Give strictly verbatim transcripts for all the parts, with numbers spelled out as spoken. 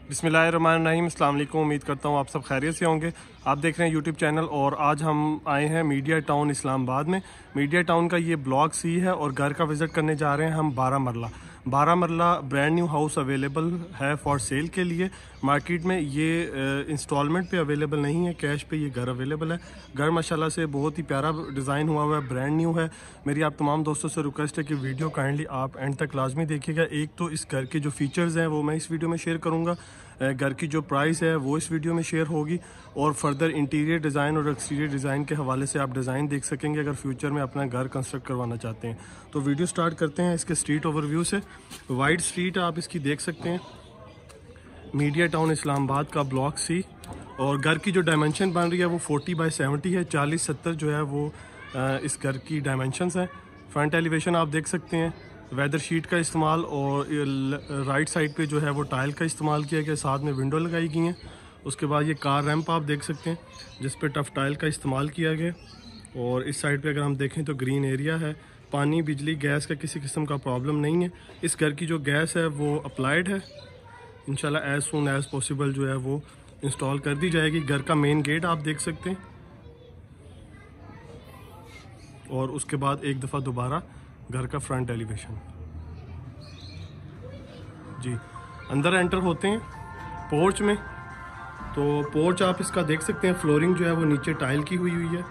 बिस्मिल्लाहिर्रहमानिर्रहीम, अस्सलाम वालेकुम। उम्मीद करता हूँ आप सब खैरियत से होंगे। आप देख रहे हैं यूट्यूब चैनल और आज हम आए हैं मीडिया टाउन इस्लामाबाद में। मीडिया टाउन का ये ब्लॉक सी है और घर का विज़िट करने जा रहे हैं हम बारह मरला। बारह marla brand new house available है फॉर सेल के लिए मार्केट में। ये इंस्टॉलमेंट पे अवेलेबल नहीं है, कैश पे ये घर अवेलेबल है। घर माशाल्लाह से बहुत ही प्यारा डिज़ाइन हुआ हुआ है, ब्रांड न्यू है। मेरी आप तमाम दोस्तों से रिक्वेस्ट है कि वीडियो काइंडली आप एंड तक लाजमी देखिएगा। एक तो इस घर के जो फीचर्स हैं वो मैं इस वीडियो में शेयर करूँगा, घर की जो प्राइस है वो इस वीडियो में शेयर होगी, और फर्दर इंटीरियर डिज़ाइन और एक्सटीरियर डिज़ाइन के हवाले से आप डिज़ाइन देख सकेंगे अगर फ्यूचर में अपना घर कंस्ट्रक्ट करवाना चाहते हैं। तो वीडियो स्टार्ट करते हैं इसके स्ट्रीट ओवरव्यू से। वाइड स्ट्रीट आप इसकी देख सकते हैं, मीडिया टाउन इस्लामाबाद का ब्लॉक सी। और घर की जो डायमेंशन बन रही है वो फोर्टी बाई सेवेंटी है, चालीस सत्तर जो है वो इस घर की डायमेंशंस हैं। फ्रंट एलिवेशन आप देख सकते हैं, वेदर शीट का इस्तेमाल, और राइट साइड पे जो है वो टाइल का इस्तेमाल किया गया, साथ में विंडो लगाई गई हैं। उसके बाद ये कार रैंप आप देख सकते हैं जिस पे टफ टाइल का इस्तेमाल किया गया। और इस साइड पे अगर हम देखें तो ग्रीन एरिया है, पानी बिजली गैस का किसी किस्म का प्रॉब्लम नहीं है। इस घर की जो गैस है वो अप्लाइड है, इंशाल्लाह एज सून एज पॉसिबल जो है वो इंस्टॉल कर दी जाएगी। घर का मेन गेट आप देख सकते हैं, और उसके बाद एक दफ़ा दोबारा घर का फ्रंट एलिवेशन। जी, अंदर एंटर होते हैं पोर्च में। तो पोर्च आप इसका देख सकते हैं, फ्लोरिंग जो है वो नीचे टाइल की हुई हुई है।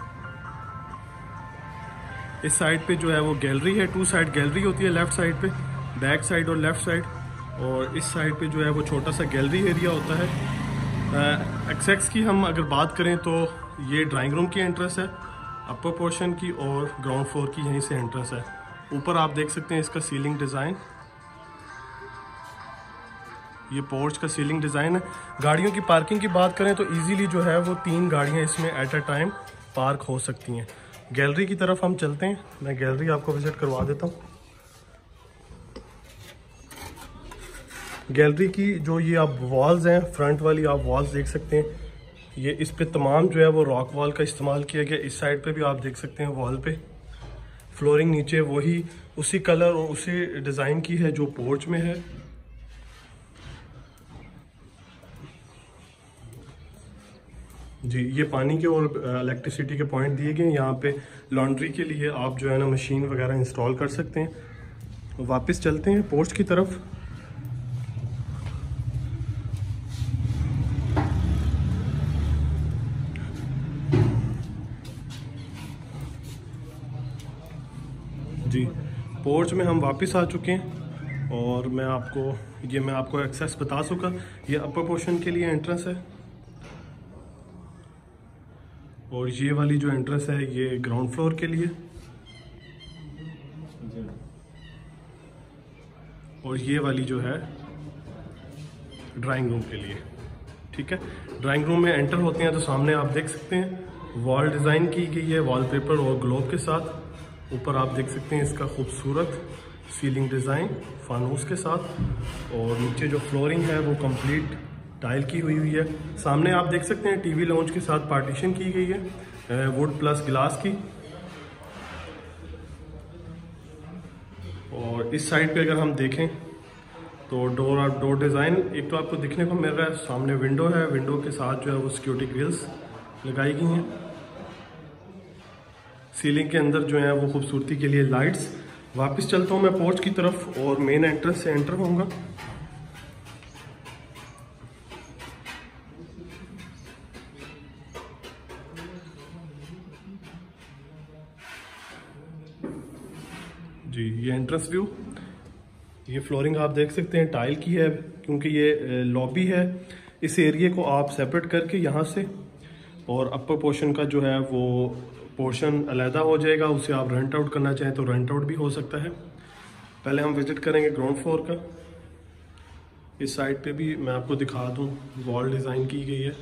इस साइड पे जो है वो गैलरी है, टू साइड गैलरी होती है, लेफ्ट साइड पे बैक साइड और लेफ्ट साइड। और इस साइड पे जो है वो छोटा सा गैलरी एरिया होता है। एक्सेक्स की हम अगर बात करें तो ये ड्राइंग रूम की एंट्रेंस है अपर पोर्शन की, और ग्राउंड फ्लोर की यहीं से एंट्रेंस है। ऊपर आप देख सकते हैं इसका सीलिंग डिज़ाइन, ये पोर्च का सीलिंग डिज़ाइन है। गाड़ियों की पार्किंग की बात करें तो इजीली जो है वो तीन गाड़ियां इसमें एट अ टाइम पार्क हो सकती हैं। गैलरी की तरफ हम चलते हैं, मैं गैलरी आपको विजिट करवा देता हूँ। गैलरी की जो ये आप वॉल्स हैं, फ्रंट वाली आप वॉल्स देख सकते हैं, ये इस पे तमाम जो है वो रॉक वॉल का इस्तेमाल किया गया। इस साइड पे भी आप देख सकते हैं वॉल पे फ्लोरिंग नीचे वही उसी कलर और उसी डिज़ाइन की है जो पोर्च में है। जी, ये पानी के और इलेक्ट्रिसिटी के पॉइंट दिए गए हैं। यहाँ पे लॉन्ड्री के लिए आप जो है ना मशीन वगैरह इंस्टॉल कर सकते हैं। वापस चलते हैं पोर्च की तरफ। जी, पोर्च में हम वापस आ चुके हैं, और मैं आपको ये मैं आपको एक्सेस बता चुका। ये अपर पोर्शन के लिए एंट्रेंस है, और ये वाली जो एंट्रेंस है ये ग्राउंड फ्लोर के लिए, और ये वाली जो है ड्राइंग रूम के लिए। ठीक है, ड्राइंग रूम में एंटर होते हैं तो सामने आप देख सकते हैं वॉल डिज़ाइन की गई है वॉलपेपर और ग्लोब के साथ। ऊपर आप देख सकते हैं इसका खूबसूरत सीलिंग डिज़ाइन फानूस के साथ, और नीचे जो फ्लोरिंग है वो कंप्लीट टाइल की हुई हुई है। सामने आप देख सकते हैं टीवी लाउंज के साथ पार्टीशन की गई है वुड प्लस ग्लास की। और इस साइड पे अगर हम देखें तो डोर और डोर डिज़ाइन एक तो आपको दिखने को मिल रहा है, सामने विंडो है, विंडो के साथ जो है वो सिक्योरिटी ग्रिल्स लगाई गई हैं। सीलिंग के अंदर जो है वो खूबसूरती के लिए लाइट्स। वापस चलता हूँ मैं पोर्च की तरफ और मेन एंट्रेंस से एंटर होऊंगा। जी, ये एंट्रेंस व्यू, ये फ्लोरिंग आप देख सकते हैं टाइल की है, क्योंकि ये लॉबी है। इस एरिया को आप सेपरेट करके यहाँ से, और अपर पोर्शन का जो है वो पोर्शन अलहदा हो जाएगा, उसे आप रेंट आउट करना चाहें तो रेंट आउट भी हो सकता है। पहले हम विजिट करेंगे ग्राउंड फ्लोर का। इस साइड पे भी मैं आपको दिखा दूं, वॉल डिज़ाइन की गई है।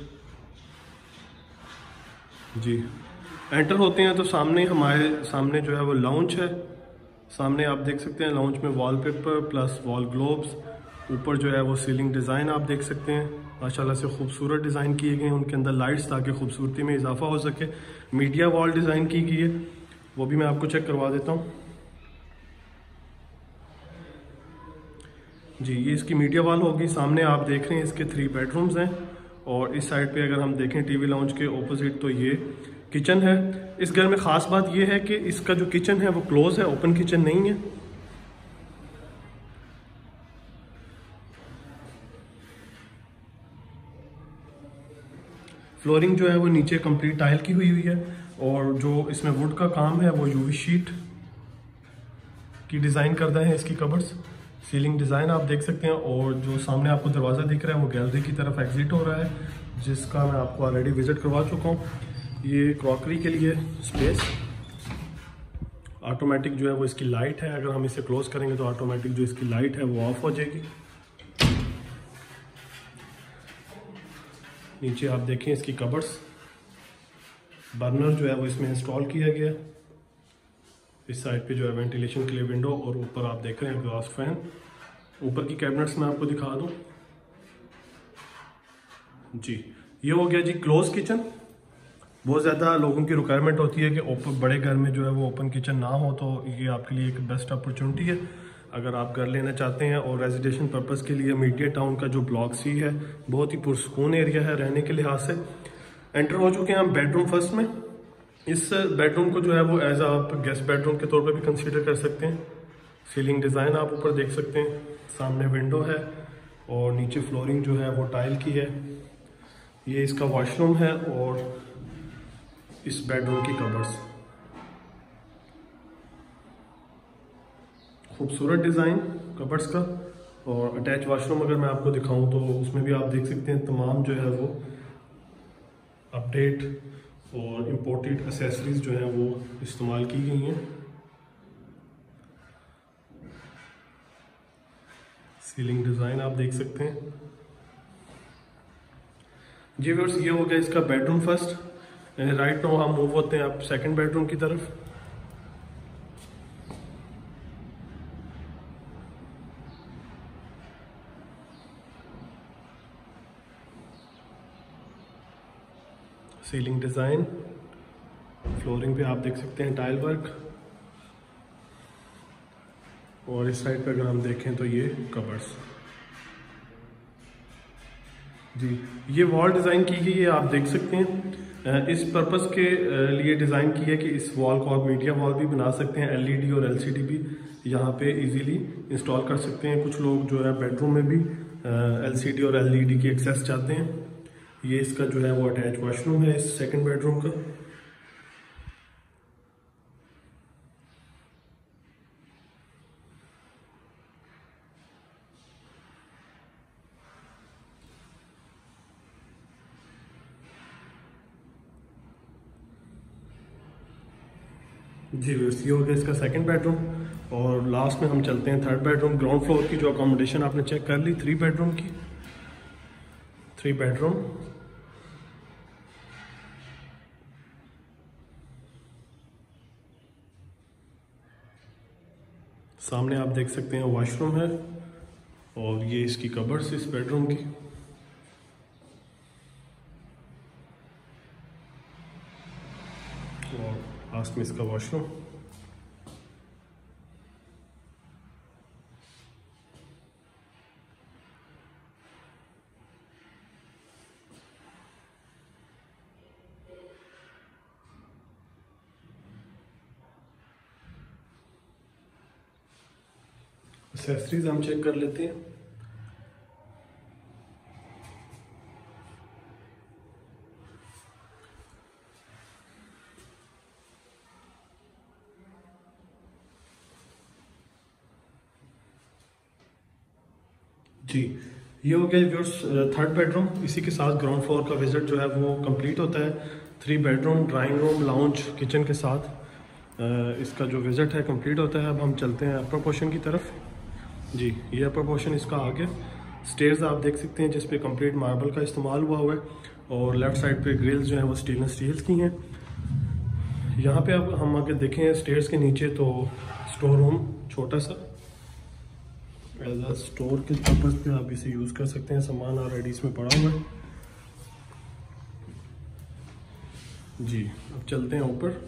जी, एंटर होते हैं तो सामने हमारे सामने जो है वो लाउंज है। सामने आप देख सकते हैं लाउंज में वॉलपेपर प्लस वॉल ग्लोब्स। ऊपर जो है वो सीलिंग डिज़ाइन आप देख सकते हैं, माशाल्लाह से खूबसूरत डिज़ाइन किए गए हैं उनके अंदर लाइट्स, ताकि खूबसूरती में इजाफा हो सके। मीडिया वॉल डिज़ाइन की गई है, वो भी मैं आपको चेक करवा देता हूँ। जी, ये इसकी मीडिया वॉल होगी। सामने आप देख रहे हैं इसके थ्री बेडरूम्स हैं और इस साइड पे अगर हम देखें टीवी लाउंज के ऑपोजिट तो ये किचन है। इस घर में ख़ास बात ये है कि इसका जो किचन है वो क्लोज है, ओपन किचन नहीं है। फ्लोरिंग जो है वो नीचे कंप्लीट टाइल की हुई हुई है और जो इसमें वुड का काम है वो यूवी शीट की डिज़ाइन करता है। इसकी कबर्ड्स सीलिंग डिज़ाइन आप देख सकते हैं और जो सामने आपको दरवाज़ा दिख रहा है वो गैलरी की तरफ एग्जिट हो रहा है, जिसका मैं आपको ऑलरेडी विज़िट करवा चुका हूँ। ये क्रॉकरी के लिए स्पेस, ऑटोमेटिक जो है वो इसकी लाइट है। अगर हम इसे क्लोज करेंगे तो ऑटोमेटिक जो इसकी लाइट है वो ऑफ हो जाएगी। नीचे आप देखें इसकी कबर्ड्स, बर्नर जो है वो इसमें इंस्टॉल किया गया। इस साइड पे जो है वेंटिलेशन के लिए विंडो और ऊपर आप देख रहे हैं एग्जॉस्ट फैन। ऊपर की कैबिनेट्स मैं आपको दिखा दूं। जी, ये हो गया जी क्लोज किचन। बहुत ज़्यादा लोगों की रिक्वायरमेंट होती है कि ओपन बड़े घर में जो है वो ओपन किचन ना हो, तो ये आपके लिए एक बेस्ट अपॉर्चुनिटी है अगर आप घर लेना चाहते हैं। और रेजिडेंशियल पर्पस के लिए मीडिया टाउन का जो ब्लॉक सी है बहुत ही पुरसकून एरिया है रहने के लिहाज से। एंटर हो चुके हैं हम बेडरूम फर्स्ट में। इस बेडरूम को जो है वो एज आप गेस्ट बेडरूम के तौर पे भी कंसीडर कर सकते हैं। सीलिंग डिज़ाइन आप ऊपर देख सकते हैं, सामने विंडो है और नीचे फ्लोरिंग जो है वो टाइल की है। ये इसका वॉशरूम है और इस बेडरूम की कबर्ड्स, खूबसूरत डिज़ाइन कबर्ड्स का। और अटैच वॉशरूम अगर मैं आपको दिखाऊं तो उसमें भी आप देख सकते हैं तमाम जो है वो अपडेट और इम्पोर्टेड एसेसरीज जो है वो इस्तेमाल की गई हैं। सीलिंग डिज़ाइन आप देख सकते हैं। जी व्यूअर्स, ये हो गया इसका बेडरूम फर्स्ट। राइट नाउ हम मूव होते हैं आप सेकंड बेडरूम की तरफ। सीलिंग डिज़ाइन, फ्लोरिंग पे आप देख सकते हैं टाइल वर्क और इस साइड पे अगर हम देखें तो ये कबर्ड्स। जी, ये वॉल डिज़ाइन की गई है, आप देख सकते हैं। इस पर्पस के लिए डिज़ाइन की है कि इस वॉल को आप मीडिया वॉल भी बना सकते हैं। एलईडी और एलसीडी भी यहाँ पे इजीली इंस्टॉल कर सकते हैं। कुछ लोग जो है बेडरूम में भी एलसीडी और एलईडी की एक्सेस चाहते हैं। ये इसका जो है वो अटैच वॉशरूम है इस सेकंड बेडरूम का। जी व्यूअर्स, ये हो गया इसका सेकंड बेडरूम और लास्ट में हम चलते हैं थर्ड बेडरूम। ग्राउंड फ्लोर की जो अकोमोडेशन आपने चेक कर ली, थ्री बेडरूम की, थ्री बेडरूम। सामने आप देख सकते हैं वॉशरूम है और ये इसकी कबर्ड्स इस बेडरूम की। और लास्ट में इसका वॉशरूम। एक्सेसरीज हम चेक कर लेते हैं। जी, ये हो गया व्यूअर्स थर्ड बेडरूम। इसी के साथ ग्राउंड फ्लोर का विजिट जो है वो कंप्लीट होता है। Three bedroom, drawing room, lounge, kitchen के साथ इसका जो विजिट है कंप्लीट होता है। अब हम चलते हैं अपर पोर्शन की तरफ। जी, ये अपर पोर्शन इसका आ गया। स्टेयर्स आप देख सकते हैं जिस पे कंप्लीट मार्बल का इस्तेमाल हुआ हुआ है और लेफ्ट साइड पे ग्रिल्स जो है वो स्टेनलेस स्टील्स की हैं। यहाँ पे अब हम अगर देखें स्टेयर्स के नीचे तो स्टोर रूम छोटा सा एज अ स्टोर के पर्पज पे आप इसे यूज़ कर सकते हैं। सामान ऑलरेडी इसमें पड़ा हुआ है। जी, अब चलते हैं ऊपर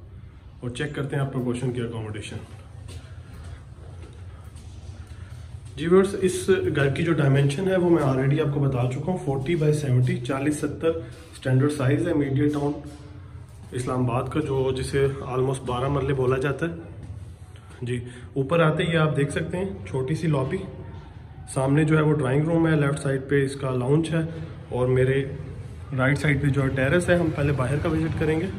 और चेक करते हैं अपर पोर्शन की अकोमोडेशन। जी व्यूअर्स, इस घर की जो डायमेंशन है वो मैं ऑलरेडी आपको बता चुका हूँ। फोर्टी बाई सेवेंटी, चालीस सत्तर स्टैंडर्ड साइज़ है मीडिया टाउन इस्लामाबाद का, जो जिसे ऑलमोस्ट बारह मरले बोला जाता है। जी, ऊपर आते ही आप देख सकते हैं छोटी सी लॉबी, सामने जो है वो ड्राइंग रूम है, लेफ्ट साइड पे इसका लाउंज है और मेरे राइट साइड पे जो है टेरेस है। हम पहले बाहर का विजिट करेंगे।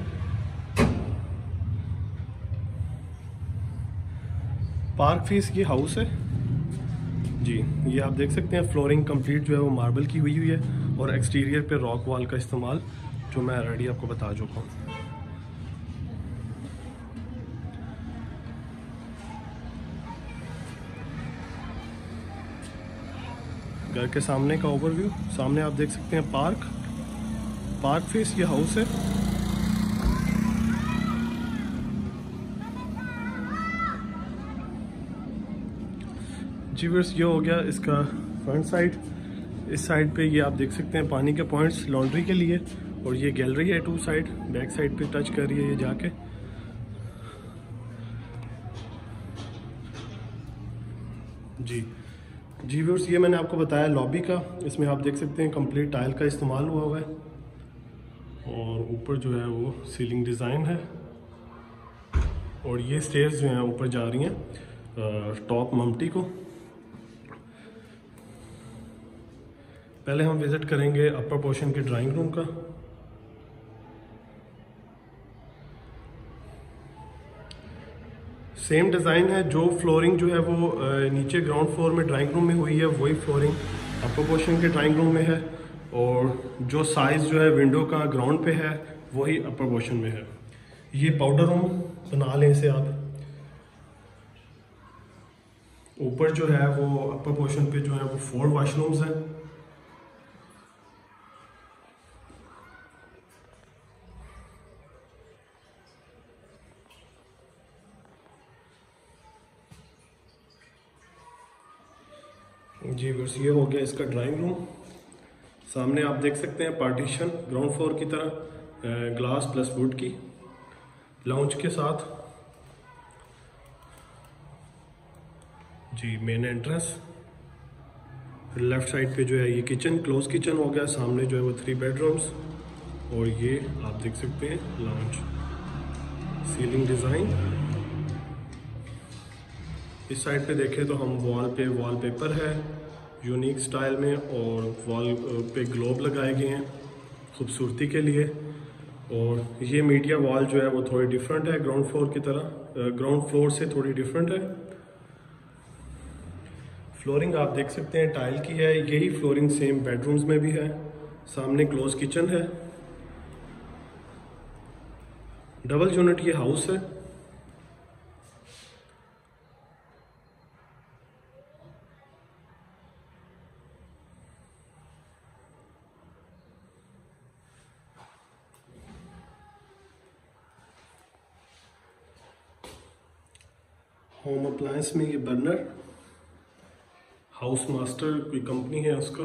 पार्क फीस ये हाउस है जी, ये आप देख सकते हैं। फ्लोरिंग कंप्लीट जो है वो मार्बल की हुई हुई है और एक्सटीरियर पे रॉक वॉल का इस्तेमाल, जो मैं ऑलरेडी आपको बता चुका हूँ। घर के सामने का ओवरव्यू, सामने आप देख सकते हैं पार्क पार्क फेस ये हाउस है। जी व्यूअर्स, ये हो गया इसका फ्रंट साइड। इस साइड पे ये आप देख सकते हैं पानी के पॉइंट्स लॉन्ड्री के लिए, और ये गैलरी है टू साइड। बैक साइड पे टच कर रही है ये जाके। जी जी व्यूअर्स, ये मैंने आपको बताया लॉबी का। इसमें आप देख सकते हैं कंप्लीट टाइल का इस्तेमाल हुआ हुआ है और ऊपर जो है वो सीलिंग डिज़ाइन है, और ये स्टेयर्स जो हैं ऊपर जा रही हैं टॉप मम्टी को। पहले हम विजिट करेंगे अपर पोर्शन के ड्राइंग रूम का। सेम डिज़ाइन है, जो फ्लोरिंग जो है वो नीचे ग्राउंड फ्लोर में ड्राइंग रूम में हुई है, वही फ्लोरिंग अपर पोर्शन के ड्राइंग रूम में है, और जो साइज़ जो है विंडो का ग्राउंड पे है वही अपर पोर्शन में है। ये पाउडर रूम बना लें इसे आप। ऊपर जो है वो अपर पोर्शन पे जो है वो फोर वॉशरूम्स हैं। जी बस, ये हो गया इसका ड्राइंग रूम। सामने आप देख सकते हैं पार्टीशन ग्राउंड फ्लोर की तरह, ग्लास प्लस वुड की, लाउंज के साथ। जी, मेन एंट्रेंस। लेफ्ट साइड पे जो है ये किचन, क्लोज किचन हो गया। सामने जो है वो थ्री बेडरूम्स, और ये आप देख सकते हैं लाउंज। सीलिंग डिज़ाइन इस साइड पे देखें तो हम वॉल पे वॉलपेपर है यूनिक स्टाइल में, और वॉल पे ग्लोब लगाए गए हैं खूबसूरती के लिए। और ये मीडिया वॉल जो है वो थोड़ी डिफरेंट है, ग्राउंड फ्लोर की तरह, ग्राउंड फ्लोर से थोड़ी डिफरेंट है। फ्लोरिंग आप देख सकते हैं टाइल की है। यही फ्लोरिंग सेम बेडरूम्स में भी है। सामने क्लोज किचन है। डबल यूनिट ये हाउस है। होम अप्लायंस में ये बर्नर, हाउस मास्टर कोई कंपनी है उसका।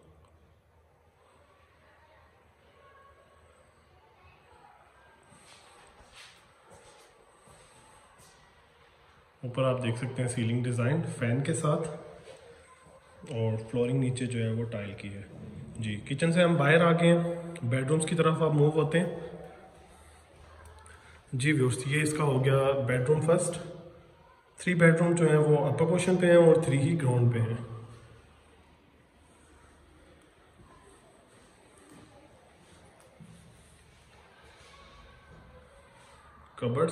ऊपर आप देख सकते हैं सीलिंग डिज़ाइन फैन के साथ, और फ्लोरिंग नीचे जो है वो टाइल की है। जी, किचन से हम बाहर आ गए हैं, बेडरूम्स की तरफ आप मूव होते हैं। जी व्यूअर्स, ये इसका हो गया बेडरूम फर्स्ट। थ्री बेडरूम जो है वो अपर पोर्शन पे हैं और थ्री ही ग्राउंड पे हैं। कबर्ड्स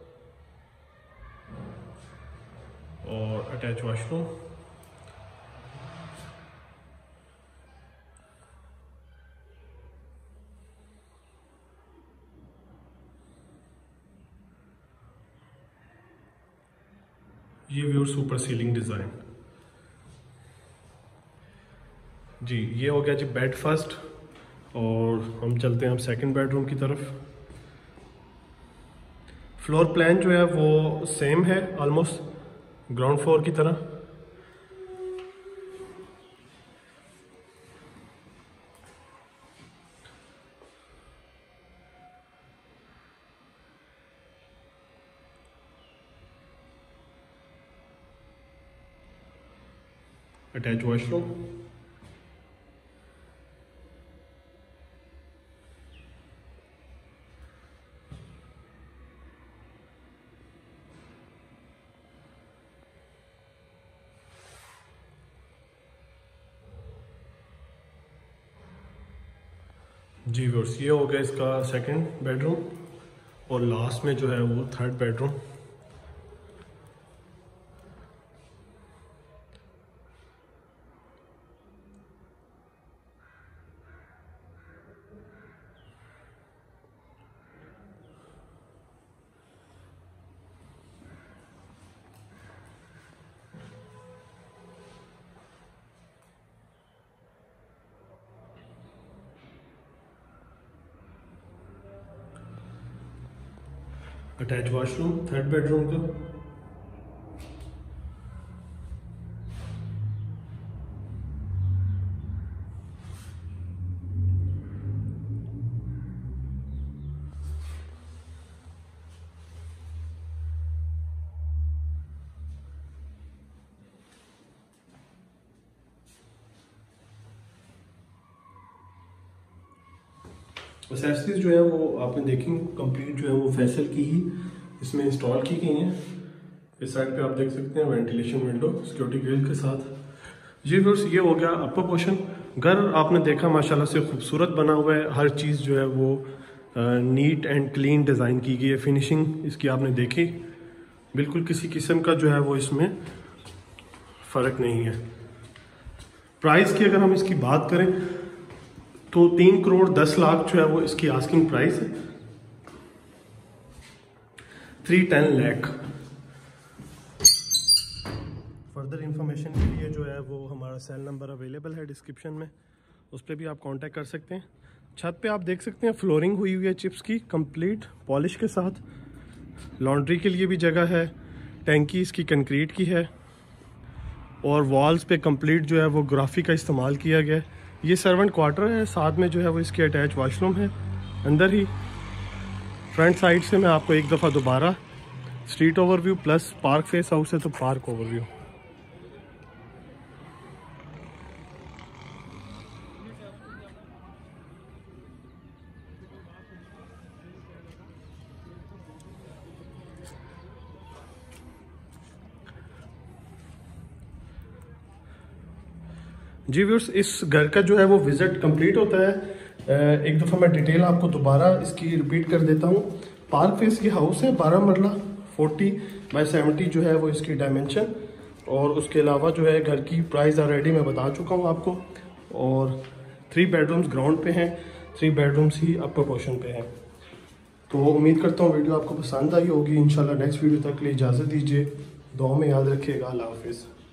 और अटैच वॉशरूम। ये व्यूअर्स सुपर सीलिंग डिज़ाइन। जी, ये हो गया जी बेड फर्स्ट, और हम चलते हैं अब सेकंड बेडरूम की तरफ। फ्लोर प्लान जो है वो सेम है ऑलमोस्ट ग्राउंड फ्लोर की तरह। अटैच वॉशरूम, जी व्यूअर्स ये हो गया इसका सेकंड बेडरूम और लास्ट में जो है वो third bedroom. Attach washroom third bedroom का। एक्सेसरीज जो है वो आपने देखी कंप्लीट जो है वो फैसल की ही इसमें इंस्टॉल की गई हैं। इस साइड पे आप देख सकते हैं वेंटिलेशन विंडो सिक्योरिटी ग्रिल के साथ। जी व्यूअर्स ये हो गया अपर पोर्शन। घर आपने देखा माशाल्लाह से खूबसूरत बना हुआ है, हर चीज़ जो है वो नीट एंड क्लीन डिज़ाइन की गई है। फिनिशिंग इसकी आपने देखी, बिल्कुल किसी किस्म का जो है वो इसमें फ़र्क नहीं है। प्राइस की अगर हम इसकी बात करें तो तीन करोड़ दस लाख जो है वो इसकी आस्किंग प्राइस है, three ten lakh. Further information के लिए जो है वो हमारा सेल नंबर अवेलेबल है डिस्क्रिप्शन में, उस पर भी आप कांटेक्ट कर सकते हैं। छत पे आप देख सकते हैं फ्लोरिंग हुई हुई है चिप्स की कंप्लीट पॉलिश के साथ। लॉन्ड्री के लिए भी जगह है, टैंकी इसकी कंक्रीट की है और वॉल्स पे कंप्लीट जो है वो ग्राफी का इस्तेमाल किया गया है। ये सर्वेंट क्वार्टर है, साथ में जो है वो इसके अटैच वॉशरूम है अंदर ही। फ्रंट साइड से मैं आपको एक दफ़ा दोबारा street overview plus park face house है तो पार्क ओवरव्यू। जी व्यूअर्स इस घर का जो है वो विजिट कंप्लीट होता है। एक दफ़ा मैं डिटेल आपको दोबारा इसकी रिपीट कर देता हूँ। पार्क फेस की हाउस है, बारह मरला, फोर्टी बाई सेवेंटी जो है वो इसकी डायमेंशन। और उसके अलावा जो है घर की प्राइस ऑलरेडी मैं बता चुका हूँ आपको। और थ्री बेडरूम्स ग्राउंड पे हैं, थ्री बेडरूम्स ही अपर पोर्शन पे हैं। तो उम्मीद करता हूँ वीडियो आपको पसंद आई होगी। इंशाल्लाह नेक्स्ट वीडियो तक के लिए इजाज़त दीजिए, दुआ में याद रखिएगा। अल्लाह हाफिज़।